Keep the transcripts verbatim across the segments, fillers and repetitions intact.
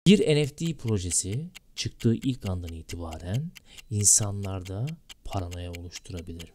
Bir N F T projesi çıktığı ilk andan itibaren insanlarda paranoya oluşturabilir.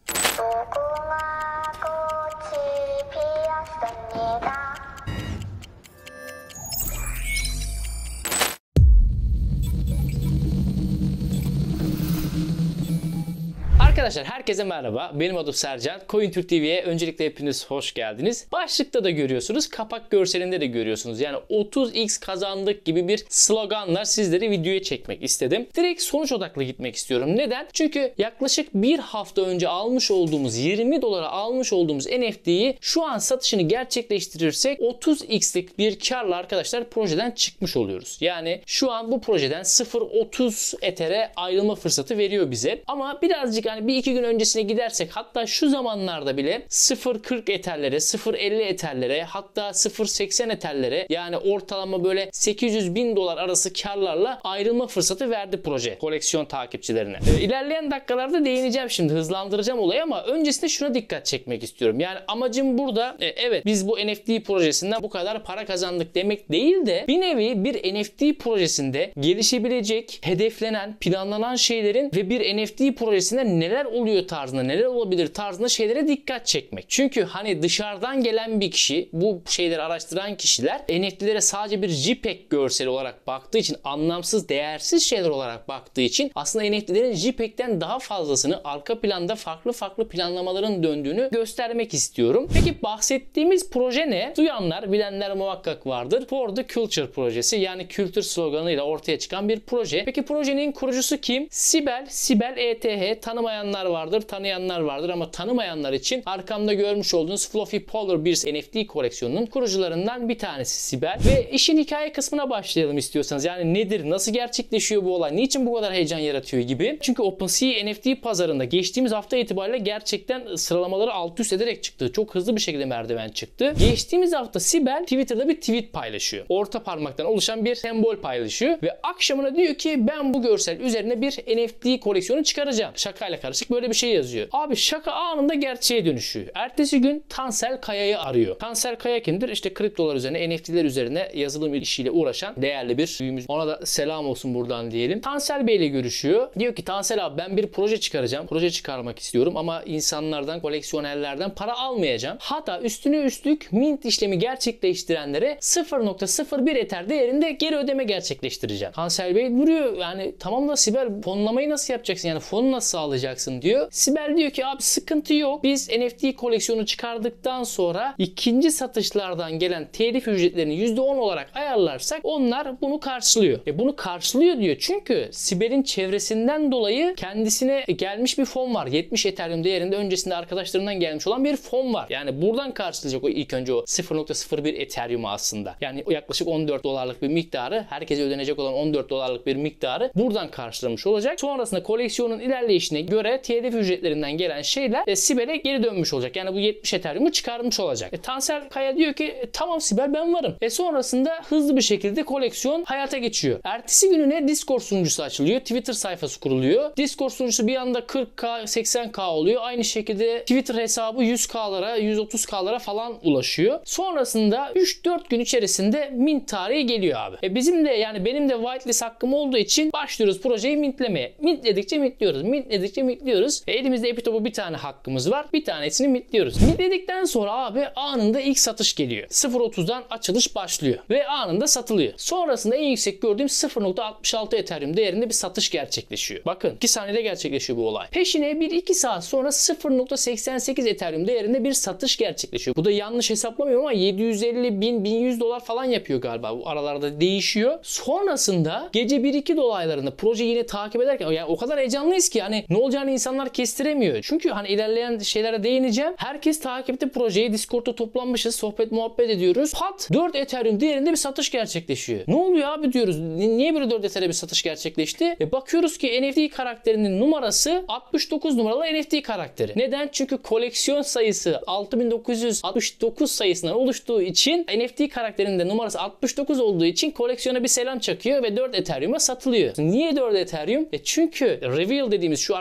Arkadaşlar herkese merhaba. Benim adım Sercan. CoinTürk T V'ye öncelikle hepiniz hoş geldiniz. Başlıkta da görüyorsunuz, kapak görselinde de görüyorsunuz. Yani otuz x kazandık gibi bir sloganla sizleri videoya çekmek istedim. Direkt sonuç odaklı gitmek istiyorum. Neden? Çünkü yaklaşık bir hafta önce almış olduğumuz yirmi dolara almış olduğumuz N F T'yi şu an satışını gerçekleştirirsek otuz x'lik bir karla arkadaşlar projeden çıkmış oluyoruz. Yani şu an bu projeden sıfır nokta otuz Ether'e ayrılma fırsatı veriyor bize. Ama birazcık yani bir iki gün öncesine gidersek, hatta şu zamanlarda bile sıfır nokta kırk Ether'lere, sıfır nokta elli Ether'lere, hatta sıfır nokta seksen Ether'lere, yani ortalama böyle sekiz yüz bin dolar arası karlarla ayrılma fırsatı verdi proje koleksiyon takipçilerine. Ee, ilerleyen dakikalarda değineceğim, şimdi hızlandıracağım olayı, ama öncesinde şuna dikkat çekmek istiyorum. Yani amacım burada e, evet biz bu N F T projesinden bu kadar para kazandık demek değil de bir nevi bir N F T projesinde gelişebilecek, hedeflenen, planlanan şeylerin ve bir N F T projesinde neler oluyor tarzında, neler olabilir tarzında şeylere dikkat çekmek. Çünkü hani dışarıdan gelen bir kişi, bu şeyleri araştıran kişiler N F T'lere sadece bir JPEG görseli olarak baktığı için, anlamsız, değersiz şeyler olarak baktığı için aslında N F T'lerin JPEG'ten daha fazlasını, arka planda farklı farklı planlamaların döndüğünü göstermek istiyorum. Peki bahsettiğimiz proje ne? Duyanlar, bilenler muhakkak vardır. For the Culture projesi, yani kültür sloganıyla ortaya çıkan bir proje. Peki projenin kurucusu kim? Sibel, Sibel E T H. Tanımayanlar vardır, tanıyanlar vardır, ama tanımayanlar için arkamda görmüş olduğunuz Fluffy Polar Bears N F T koleksiyonunun kurucularından bir tanesi Sibel. Ve işin hikaye kısmına başlayalım istiyorsanız. Yani nedir, nasıl gerçekleşiyor bu olay, niçin bu kadar heyecan yaratıyor gibi. Çünkü OpenSea N F T pazarında geçtiğimiz hafta itibariyle gerçekten sıralamaları alt üst ederek çıktı. Çok hızlı bir şekilde merdiven çıktı. Geçtiğimiz hafta Sibel Twitter'da bir tweet paylaşıyor. Orta parmaktan oluşan bir sembol paylaşıyor ve akşamına diyor ki ben bu görsel üzerine bir N F T koleksiyonu çıkaracağım. Şakayla karışık böyle bir şey yazıyor. Abi şaka anında gerçeğe dönüşüyor. Ertesi gün Tansel Kaya'yı arıyor. Tansel Kaya kimdir? İşte kriptolar üzerine, N F T'ler üzerine yazılım işiyle uğraşan değerli bir büyüğümüz. Ona da selam olsun buradan diyelim. Tansel Bey ile görüşüyor. Diyor ki Tansel abi ben bir proje çıkaracağım. Proje çıkarmak istiyorum ama insanlardan, koleksiyonerlerden para almayacağım. Hatta üstüne üstlük mint işlemi gerçekleştirenlere sıfır nokta sıfır bir Ether değerinde geri ödeme gerçekleştireceğim. Tansel Bey duruyor. Yani tamam da Sibel fonlamayı nasıl yapacaksın? Yani fonu nasıl sağlayacaksın diyor. Sibel diyor ki abi sıkıntı yok. Biz N F T koleksiyonu çıkardıktan sonra ikinci satışlardan gelen telif ücretlerini yüzde on olarak ayarlarsak onlar bunu karşılıyor. E bunu karşılıyor diyor. Çünkü Sibel'in çevresinden dolayı kendisine gelmiş bir fon var. yetmiş Ethereum değerinde öncesinde arkadaşlarından gelmiş olan bir fon var. Yani buradan karşılayacak o ilk önce o sıfır nokta sıfır bir Ethereum aslında. Yani yaklaşık on dört dolarlık bir miktarı, herkese ödenecek olan on dört dolarlık bir miktarı buradan karşılamış olacak. Sonrasında koleksiyonun ilerleyişine göre telif ücretlerinden gelen şeyler e, Sibel'e geri dönmüş olacak. Yani bu yetmiş Ethereum'u çıkarmış olacak. E, Tansel Kaya diyor ki e, tamam Sibel ben varım. E sonrasında hızlı bir şekilde koleksiyon hayata geçiyor. Ertesi gününe Discord sunucusu açılıyor. Twitter sayfası kuruluyor. Discord sunucusu bir anda kırk K, seksen K oluyor. Aynı şekilde Twitter hesabı yüz K'lara, yüz otuz K'lara falan ulaşıyor. Sonrasında üç dört gün içerisinde mint tarihi geliyor abi. E bizim de yani benim de whitelist hakkım olduğu için başlıyoruz projeyi mintlemeye. Mintledikçe mintliyoruz. Mintledikçe mintliyoruz. E elimizde Epitop'u bir tane hakkımız var. Bir tanesini mintliyoruz. Mintledikten sonra abi anında ilk satış geliyor. sıfır nokta otuzdan açılış başlıyor. Ve anında satılıyor. Sonrasında en yüksek gördüğüm sıfır nokta altmış altı Ethereum değerinde bir satış gerçekleşiyor. Bakın iki saniyede gerçekleşiyor bu olay. Peşine bir iki saat sonra sıfır nokta seksen sekiz Ethereum değerinde bir satış gerçekleşiyor. Bu da yanlış hesaplamıyorum ama yedi yüz elli bin bin yüz dolar falan yapıyor galiba. Bu aralarda değişiyor. Sonrasında gece bir iki dolaylarında proje yine takip ederken yani o kadar heyecanlıyız ki hani ne olacağını insanlar kestiremiyor. Çünkü hani ilerleyen şeylere değineceğim. Herkes takip etti projeyi. Discord'da toplanmışız. Sohbet muhabbet ediyoruz. Pat dört Ethereum değerinde bir satış gerçekleşiyor. Ne oluyor abi diyoruz. Niye böyle dört Ethereum bir satış gerçekleşti? E bakıyoruz ki N F T karakterinin numarası altmış dokuz numaralı N F T karakteri. Neden? Çünkü koleksiyon sayısı altı bin dokuz yüz altmış dokuz sayısından oluştuğu için N F T karakterinin de numarası altmış dokuz olduğu için koleksiyona bir selam çakıyor ve dört Ethereum'a satılıyor. Niye dört Ethereum? E çünkü reveal dediğimiz şu arkada görmüş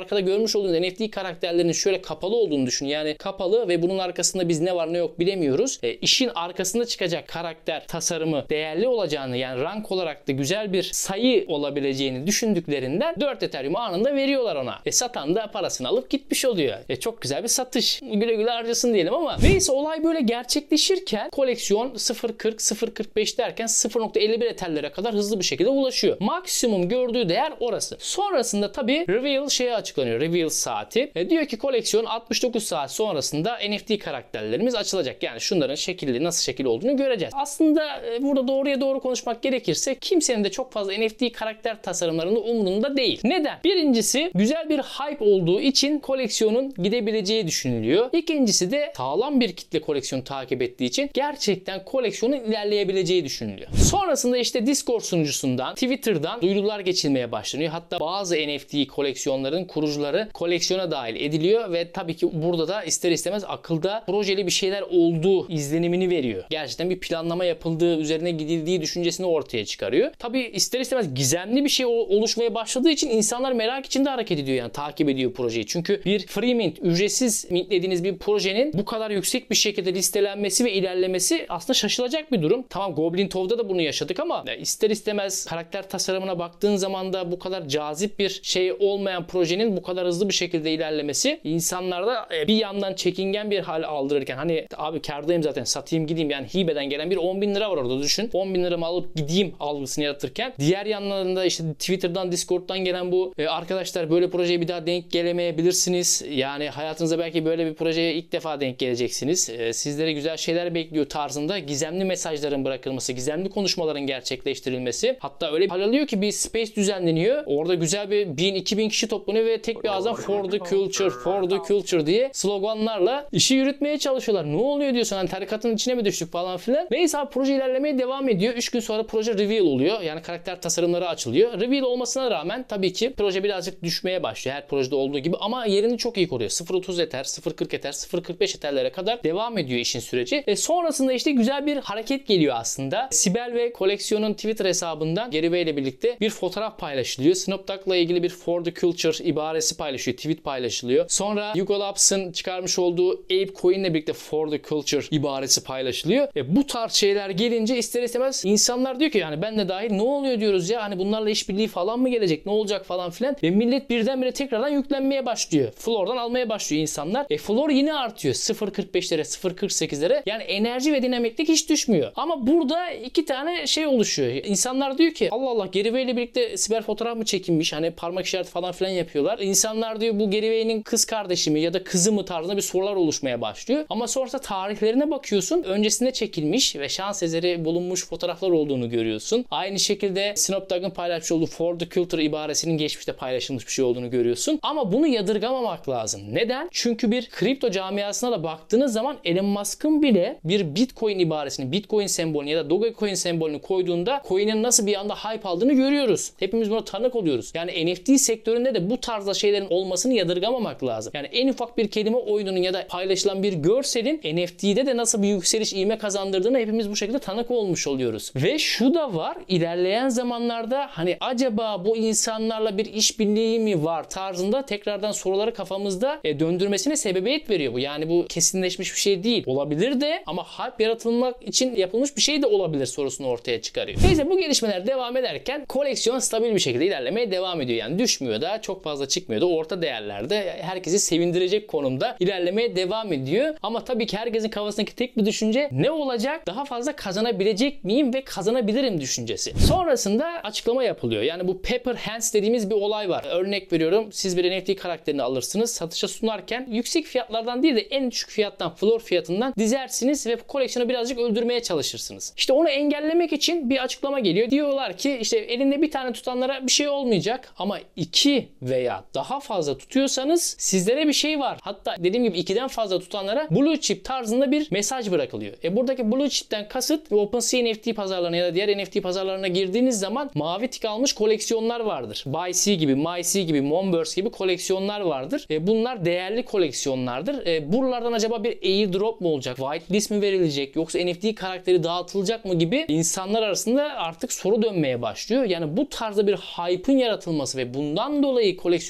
görmüş olduğunuz N F T karakterlerinin şöyle kapalı olduğunu düşün. Yani kapalı ve bunun arkasında biz ne var ne yok bilemiyoruz. E, işin arkasında çıkacak karakter tasarımı değerli olacağını, yani rank olarak da güzel bir sayı olabileceğini düşündüklerinden dört Ethereum anında veriyorlar ona. E, satan da parasını alıp gitmiş oluyor. E, çok güzel bir satış. Güle güle harcasın diyelim ama neyse, olay böyle gerçekleşirken koleksiyon sıfır nokta kırk sıfır nokta kırk beş derken sıfır nokta elli bir Ether'lere kadar hızlı bir şekilde ulaşıyor. Maksimum gördüğü değer orası. Sonrasında tabii reveal şeye açıklanıyor. Reveal saati. E, diyor ki koleksiyon altmış dokuz saat sonrasında N F T karakterlerimiz açılacak. Yani şunların şekilli, nasıl şekil olduğunu göreceğiz. Aslında e, burada doğruya doğru konuşmak gerekirse kimsenin de çok fazla N F T karakter tasarımlarının umurunda değil. Neden? Birincisi, güzel bir hype olduğu için koleksiyonun gidebileceği düşünülüyor. İkincisi de sağlam bir kitle koleksiyonu takip ettiği için gerçekten koleksiyonun ilerleyebileceği düşünülüyor. Sonrasında işte Discord sunucusundan, Twitter'dan duyurular geçilmeye başlanıyor. Hatta bazı N F T koleksiyonların kurucuları koleksiyona dahil ediliyor ve tabii ki burada da ister istemez akılda projeli bir şeyler olduğu izlenimini veriyor. Gerçekten bir planlama yapıldığı, üzerine gidildiği düşüncesini ortaya çıkarıyor. Tabii ister istemez gizemli bir şey oluşmaya başladığı için insanlar merak içinde hareket ediyor, yani takip ediyor projeyi. Çünkü bir free mint, ücretsiz mintlediğiniz bir projenin bu kadar yüksek bir şekilde listelenmesi ve ilerlemesi aslında şaşılacak bir durum. Tamam, Goblin Tov'da da bunu yaşadık ama ister istemez karakter tasarımına baktığın zaman da bu kadar cazip bir şey olmayan projenin bu kadar hızlı bir şekilde ilerlemesi insanlarda bir yandan çekingen bir hal aldırırken, hani abi kârdayım zaten, satayım gideyim, yani hibeden gelen bir on bin lira var orada, düşün. on bin liramı alıp gideyim algısını yaratırken, diğer yanlarında işte Twitter'dan, Discord'dan gelen bu e, arkadaşlar böyle projeye bir daha denk gelemeyebilirsiniz. Yani hayatınızda belki böyle bir projeye ilk defa denk geleceksiniz. E, sizlere güzel şeyler bekliyor tarzında gizemli mesajların bırakılması, gizemli konuşmaların gerçekleştirilmesi. Hatta öyle bir hal alıyor ki bir space düzenleniyor. Orada güzel bir bin iki bin kişi toplanıyor ve tek bir ağızdan for the culture, for the culture diye sloganlarla işi yürütmeye çalışıyorlar. Ne oluyor diyorsun, hani tarikatın içine mi düştük falan filan. Neyse abi, proje ilerlemeye devam ediyor. üç gün sonra proje reveal oluyor. Yani karakter tasarımları açılıyor. Reveal olmasına rağmen tabii ki proje birazcık düşmeye başlıyor. Her projede olduğu gibi ama yerini çok iyi koruyor. sıfır nokta otuz Ether, sıfır nokta kırk Ether, sıfır nokta kırk beş Ether'lere kadar devam ediyor işin süreci. E sonrasında işte güzel bir hareket geliyor aslında. Sibel ve koleksiyonun Twitter hesabından Gary Way ile birlikte bir fotoğraf paylaşılıyor. Snoop Dogg'la ilgili bir for the culture ibaresi paylaşıyor. Tweet paylaşılıyor. Sonra Hugo Labs'ın çıkarmış olduğu Ape Coin ile birlikte for the culture ibaresi paylaşılıyor. E bu tarz şeyler gelince ister istemez insanlar diyor ki, yani ben de dahil, ne oluyor diyoruz ya, hani bunlarla işbirliği falan mı gelecek, ne olacak falan filan, ve millet birdenbire tekrardan yüklenmeye başlıyor. Floor'dan almaya başlıyor insanlar. E Floor yine artıyor. sıfır nokta kırk beşlere, sıfır nokta kırk sekizlere. Yani enerji ve dinamiklik hiç düşmüyor. Ama burada iki tane şey oluşuyor. İnsanlar diyor ki Allah Allah, Gary Way ile birlikte siber fotoğraf mı çekinmiş? Hani parmak işareti falan filan yapıyorlar. İnsanlar diyor bu Gary Way'nin kız kardeşi mi ya da kızı mı tarzında bir sorular oluşmaya başlıyor. Ama sonrasında tarihlerine bakıyorsun. Öncesinde çekilmiş ve şans eseri bulunmuş fotoğraflar olduğunu görüyorsun. Aynı şekilde Snoop Dogg'ın paylaşmış olduğu for the culture ibaresinin geçmişte paylaşılmış bir şey olduğunu görüyorsun. Ama bunu yadırgamamak lazım. Neden? Çünkü bir kripto camiasına da baktığınız zaman Elon Musk'ın bile bir Bitcoin ibaresini, Bitcoin sembolünü ya da Dogecoin sembolünü koyduğunda coin'in nasıl bir anda hype aldığını görüyoruz. Hepimiz buna tanık oluyoruz. Yani N F T sektöründe de bu tarzda şeylerin olmasını yadırgamamak lazım. Yani en ufak bir kelime oyununun ya da paylaşılan bir görselin N F T'de de nasıl bir yükseliş ivme kazandırdığını hepimiz bu şekilde tanık olmuş oluyoruz. Ve şu da var, ilerleyen zamanlarda hani acaba bu insanlarla bir işbirliği mi var tarzında tekrardan soruları kafamızda e, döndürmesine sebebiyet veriyor bu. Yani bu kesinleşmiş bir şey değil. Olabilir de ama hype yaratılmak için yapılmış bir şey de olabilir sorusunu ortaya çıkarıyor. Neyse, bu gelişmeler devam ederken koleksiyon stabil bir şekilde ilerlemeye devam ediyor. Yani düşmüyor da, çok fazla çıkmıyor da, orta değerlerde herkesi sevindirecek konumda ilerlemeye devam ediyor. Ama tabii ki herkesin kafasındaki tek bir düşünce ne olacak? Daha fazla kazanabilecek miyim ve kazanabilirim düşüncesi. Sonrasında açıklama yapılıyor. Yani bu paper hands dediğimiz bir olay var. Örnek veriyorum, siz bir N F T karakterini alırsınız. Satışa sunarken yüksek fiyatlardan değil de en düşük fiyattan, floor fiyatından dizersiniz ve koleksiyonu birazcık öldürmeye çalışırsınız. İşte onu engellemek için bir açıklama geliyor. Diyorlar ki işte elinde bir tane tutanlara bir şey olmayacak ama iki veya daha fazla tutuyorsanız sizlere bir şey var. Hatta dediğim gibi ikiden fazla tutanlara blue chip tarzında bir mesaj bırakılıyor. E buradaki blue chip'ten kasıt OpenSea N F T pazarlarına ya da diğer N F T pazarlarına girdiğiniz zaman mavi tik almış koleksiyonlar vardır. BuySea gibi, MySea gibi, Monverse gibi koleksiyonlar vardır. E bunlar değerli koleksiyonlardır. E buralardan acaba bir airdrop mu olacak? Whitelist mi verilecek? Yoksa N F T karakteri dağıtılacak mı gibi insanlar arasında artık soru dönmeye başlıyor. Yani bu tarzda bir hype'ın yaratılması ve bundan dolayı koleksiyona yönelilmesi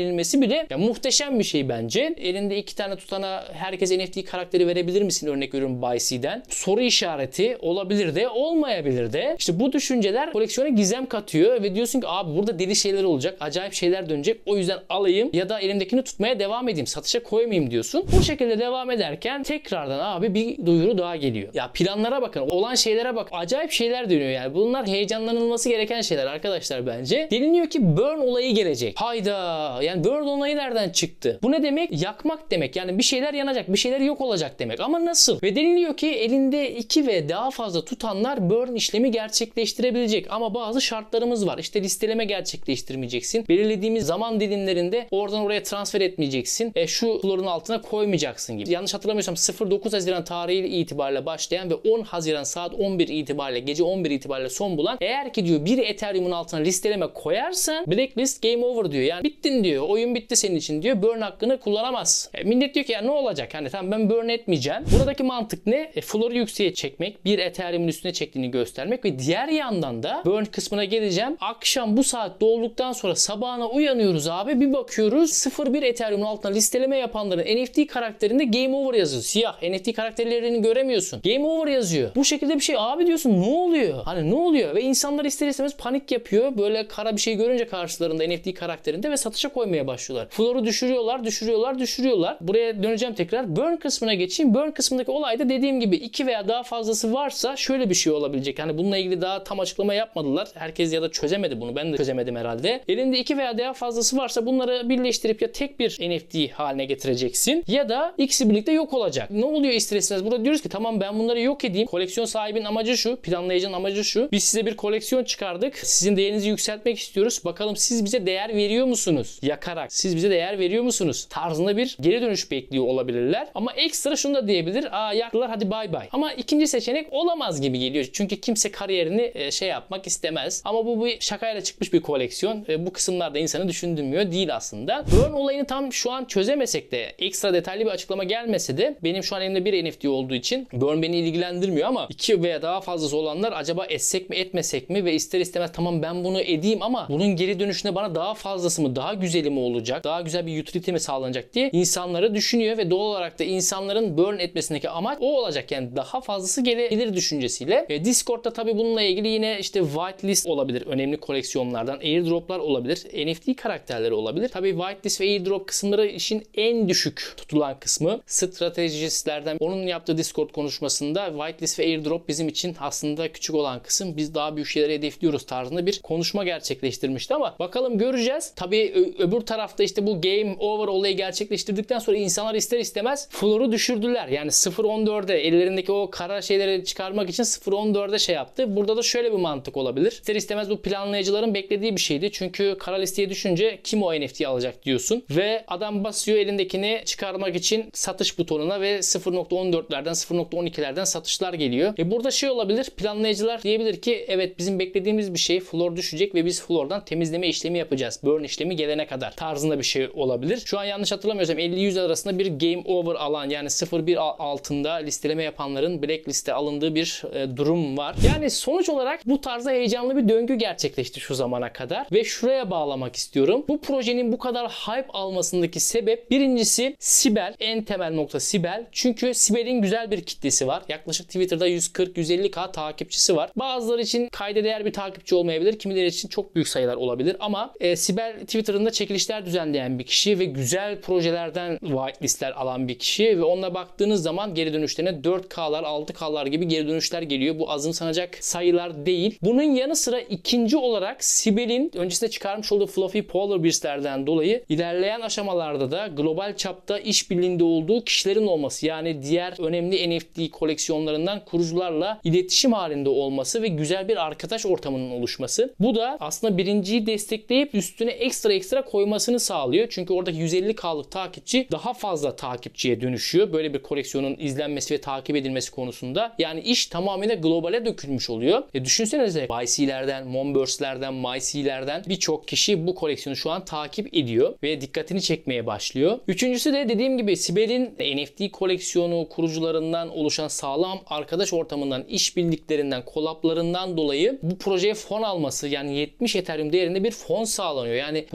verilmesi bile ya, muhteşem bir şey bence. Elinde iki tane tutana herkes N F T karakteri verebilir misin? Örnek veriyorum Bysee'den. Soru işareti olabilir de olmayabilir de. İşte bu düşünceler koleksiyona gizem katıyor ve diyorsun ki abi burada deli şeyler olacak. Acayip şeyler dönecek. O yüzden alayım ya da elimdekini tutmaya devam edeyim. Satışa koymayayım diyorsun. Bu şekilde devam ederken tekrardan abi bir duyuru daha geliyor. Ya planlara bakın. Olan şeylere bak. Acayip şeyler dönüyor yani. Bunlar heyecanlanılması gereken şeyler arkadaşlar bence. Deniliyor ki burn olayı gelecek. Hayda. Yani burn olayı nereden çıktı? Bu ne demek? Yakmak demek. Yani bir şeyler yanacak. Bir şeyler yok olacak demek. Ama nasıl? Ve deniliyor ki elinde iki ve daha fazla tutanlar burn işlemi gerçekleştirebilecek. Ama bazı şartlarımız var. İşte listeleme gerçekleştirmeyeceksin. Belirlediğimiz zaman dilimlerinde oradan oraya transfer etmeyeceksin. E, şu florun altına koymayacaksın gibi. Yanlış hatırlamıyorsam sıfır dokuz Haziran tarihi itibariyle başlayan ve on Haziran saat on bir itibariyle, gece on bir itibariyle son bulan, eğer ki diyor bir Ethereum'un altına listeleme koyarsan blacklist game over diyor. Yani bittin diyor. Oyun bitti senin için diyor. Burn hakkını kullanamaz. E, millet diyor ki ya ne olacak? Hani tamam ben burn etmeyeceğim. Buradaki mantık ne? E, floru yükseğe çekmek, bir Ethereum'un üstüne çektiğini göstermek ve diğer yandan da burn kısmına geleceğim. Akşam bu saat dolduktan sonra sabahına uyanıyoruz abi. Bir bakıyoruz sıfır bir Ethereum'un altına listeleme yapanların N F T karakterinde game over yazıyor. Siyah. N F T karakterlerini göremiyorsun. Game over yazıyor. Bu şekilde bir şey abi diyorsun ne oluyor? Hani ne oluyor? Ve insanlar ister istemez panik yapıyor. Böyle kara bir şey görünce karşılarında N F T karakterinde ve satışa koymaya başlıyorlar. Floru düşürüyorlar, düşürüyorlar, düşürüyorlar. Buraya döneceğim tekrar. Burn kısmına geçeyim. Burn kısmındaki olayda dediğim gibi iki veya daha fazlası varsa şöyle bir şey olabilecek. Hani bununla ilgili daha tam açıklama yapmadılar. Herkes ya da çözemedi bunu. Ben de çözemedim herhalde. Elinde iki veya daha fazlası varsa bunları birleştirip ya tek bir N F T haline getireceksin ya da ikisi birlikte yok olacak. Ne oluyor ister istemez? Burada diyoruz ki tamam ben bunları yok edeyim. Koleksiyon sahibinin amacı şu, planlayıcının amacı şu. Biz size bir koleksiyon çıkardık. Sizin değerinizi yükseltmek istiyoruz. Bakalım siz bize değer veriyor musunuz? Yakarak. Siz bize değer veriyor musunuz? Tarzında bir geri dönüş bekliyor olabilirler. Ama ekstra şunu da diyebilir. Aa yaktılar hadi bay bay. Ama ikinci seçenek olamaz gibi geliyor. Çünkü kimse kariyerini e, şey yapmak istemez. Ama bu bir şakayla çıkmış bir koleksiyon. E, bu kısımlarda insanı düşündürmüyor değil aslında. Burn olayını tam şu an çözemesek de ekstra detaylı bir açıklama gelmese de benim şu an elimde bir N F T olduğu için burn beni ilgilendirmiyor ama iki veya daha fazlası olanlar acaba etsek mi etmesek mi ve ister istemez tamam ben bunu edeyim ama bunun geri dönüşünde bana daha fazlası mı daha güzeli mi olacak? Daha güzel bir utility mi sağlanacak diye insanları düşünüyor ve doğal olarak da insanların burn etmesindeki amaç o olacak. Yani daha fazlası gelebilir düşüncesiyle. E, Discord'da tabii bununla ilgili yine işte whitelist olabilir. Önemli koleksiyonlardan airdroplar olabilir. N F T karakterleri olabilir. Tabii whitelist ve airdrop kısımları işin en düşük tutulan kısmı. Stratejistlerden onun yaptığı Discord konuşmasında whitelist ve airdrop bizim için aslında küçük olan kısım. Biz daha büyük şeyleri hedefliyoruz tarzında bir konuşma gerçekleştirmişti ama bakalım göreceğiz. Tabii öbür tarafta işte bu game over olayı gerçekleştirdikten sonra insanlar ister istemez floru düşürdüler. Yani sıfır on dörde ellerindeki o kara şeyleri çıkarmak için sıfır on dörde şey yaptı. Burada da şöyle bir mantık olabilir. İster istemez bu planlayıcıların beklediği bir şeydi. Çünkü kara listeye düşünce kim o N F T'yi alacak diyorsun. Ve adam basıyor elindekini çıkarmak için satış butonuna ve sıfır nokta on dörtlerden sıfır nokta on ikilerden satışlar geliyor. E burada şey olabilir. Planlayıcılar diyebilir ki evet bizim beklediğimiz bir şey flor düşecek ve biz flordan temizleme işlemi yapacağız. Burn işlemi gelene kadar tarzında bir şey olabilir. Şu an yanlış hatırlamıyorsam elli yüz arasında bir game over alan yani sıfır bir altında listeleme yapanların blackliste alındığı bir e, durum var. Yani sonuç olarak bu tarzda heyecanlı bir döngü gerçekleşti şu zamana kadar ve şuraya bağlamak istiyorum. Bu projenin bu kadar hype almasındaki sebep birincisi Sibel. En temel nokta Sibel. Çünkü Sibel'in güzel bir kitlesi var. Yaklaşık Twitter'da yüz kırk yüz elli bin takipçisi var. Bazıları için kayda değer bir takipçi olmayabilir. Kimileri için çok büyük sayılar olabilir ama e, Sibel Twitter'ında çekilişler düzenleyen bir kişi ve güzel projelerden whitelistler alan bir kişi ve onunla baktığınız zaman geri dönüşlerine dört K'lar altı K'lar gibi geri dönüşler geliyor. Bu azımsanacak sayılar değil. Bunun yanı sıra ikinci olarak Sibel'in öncesinde çıkarmış olduğu Fluffy Polar Bears'lerden dolayı ilerleyen aşamalarda da global çapta işbirliğinde olduğu kişilerin olması yani diğer önemli N F T koleksiyonlarından kurucularla iletişim halinde olması ve güzel bir arkadaş ortamının oluşması. Bu da aslında birinciyi destekleyip üstüne ekstra ekstra koymasını sağlıyor. Çünkü oradaki yüz elli K'lık takipçi daha fazla takipçiye dönüşüyor. Böyle bir koleksiyonun izlenmesi ve takip edilmesi konusunda. Yani iş tamamıyla globale dökülmüş oluyor. E düşünsenize Bysee'lerden, Monburst'lerden, MySee'lerden birçok kişi bu koleksiyonu şu an takip ediyor ve dikkatini çekmeye başlıyor. Üçüncüsü de dediğim gibi Sibel'in N F T koleksiyonu kurucularından oluşan sağlam arkadaş ortamından, işbirliklerinden, kolaplarından dolayı bu projeye fon alması yani yetmiş Ethereum değerinde bir fon sağlanıyor. Yani bunlar azın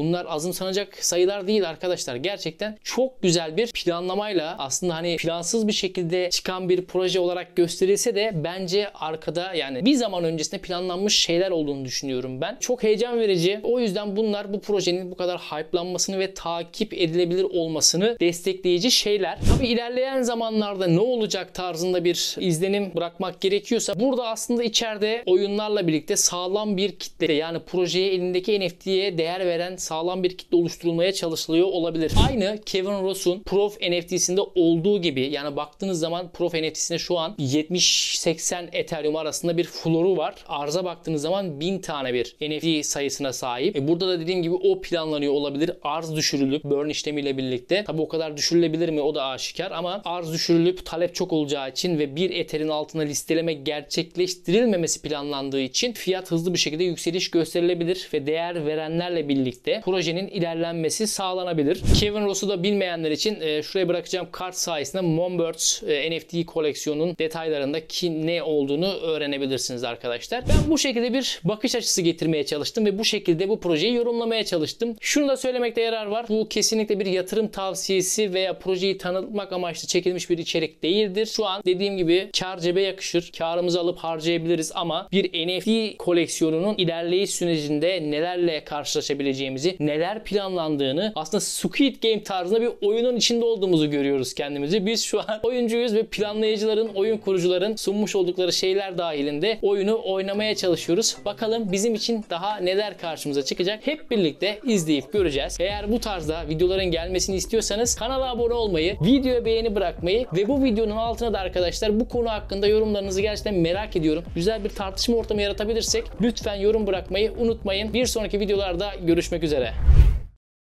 azımsanacak sayılar değil arkadaşlar. Gerçekten çok güzel bir planlamayla, aslında hani plansız bir şekilde çıkan bir proje olarak gösterilse de bence arkada yani bir zaman öncesinde planlanmış şeyler olduğunu düşünüyorum ben. Çok heyecan verici. O yüzden bunlar bu projenin bu kadar hype'lanmasını ve takip edilebilir olmasını destekleyici şeyler. Tabii ilerleyen zamanlarda ne olacak tarzında bir izlenim bırakmak gerekiyorsa burada aslında içeride oyunlarla birlikte sağlam bir kitle, yani projeye, elindeki N F T'ye değer veren sağlam bir kitle oluşturulmaya çalışılıyor olabilir. Aynı Kevin Ross'un Prof N F T'sinde olduğu gibi, yani baktığınız zaman Prof N F T'sinde şu an yetmiş seksen Ethereum arasında bir floru var. Arza baktığınız zaman bin tane bir N F T sayısına sahip. E burada da dediğim gibi o planlanıyor olabilir. Arz düşürülüp burn işlemiyle birlikte. Tabi o kadar düşürülebilir mi o da aşikar, ama arz düşürülüp talep çok olacağı için ve bir Ether'in altına listeleme gerçekleştirilmemesi planlandığı için fiyat hızlı bir şekilde yükseliş gösterilebilir ve değer verenlerle birlikte projenin ilerlenmesi sağlanabilir. Kevin Ross'u da bilmeyenler için e, şuraya bırakacağım kart sayesinde Moonbirds e, N F T koleksiyonunun detaylarında ki ne olduğunu öğrenebilirsiniz arkadaşlar. Ben bu şekilde bir bakış açısı getirmeye çalıştım ve bu şekilde bu projeyi yorumlamaya çalıştım. Şunu da söylemekte yarar var. Bu kesinlikle bir yatırım tavsiyesi veya projeyi tanıtmak amaçlı çekilmiş bir içerik değildir. Şu an dediğim gibi kar cebe yakışır. Karımızı alıp harcayabiliriz ama bir N F T koleksiyonunun ilerleyiş sürecinde nelerle karşılaşabileceğimizi, neler planlandığını, aslında Squid Game tarzında bir oyunun içinde olduğumuzu görüyoruz kendimizi. Biz şu an oyuncuyuz ve planlayıcıların, oyun kurucuların sunmuş oldukları şeyler dahilinde oyunu oynamaya çalışıyoruz. Bakalım bizim için daha neler karşımıza çıkacak. Hep birlikte izleyip göreceğiz. Eğer bu tarzda videoların gelmesini istiyorsanız kanala abone olmayı, videoya beğeni bırakmayı ve bu videonun altına da arkadaşlar bu konu hakkında yorumlarınızı gerçekten merak ediyorum. Güzel bir tartışma ortamı yaratabilirsek lütfen yorum bırakmayı unutmayın. Bir sonraki videolarda görüşmek üzere.